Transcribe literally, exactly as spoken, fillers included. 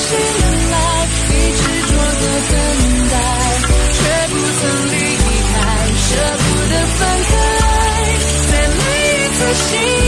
醒来，你执着的等待，却不曾离开，舍不得分开，在每一次醒